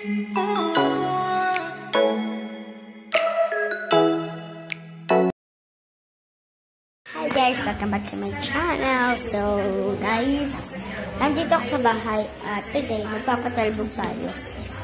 Hi guys, welcome back to my channel. So guys, nandito ako sa bahay at today magpapatalbog tayo.